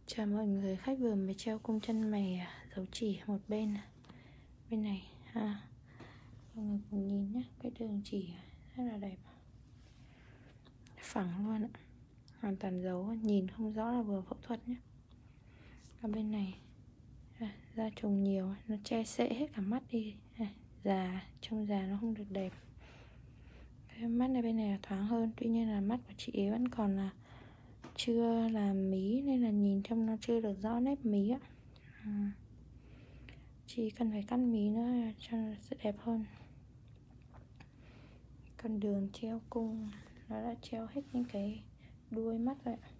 Chào mọi người, khách vừa mới treo cung chân mày dấu chỉ một bên này ha. Mọi người cùng nhìn nhé, cái đường chỉ rất là đẹp, phẳng luôn ạ, hoàn toàn dấu, nhìn không rõ là vừa phẫu thuật nhé. Ở bên này da trùng nhiều, nó che sệ hết cả mắt đi, già, trông già nó không được đẹp. Cái mắt này bên này là thoáng hơn, tuy nhiên là mắt của chị ấy vẫn còn là chưa làm mí nên là nhìn trông nó chưa được rõ nếp mí ạ. Chị cần phải cắt mí nữa cho nó sẽ đẹp hơn. Còn đường treo cung nó đã treo hết những cái đuôi mắt rồi ạ.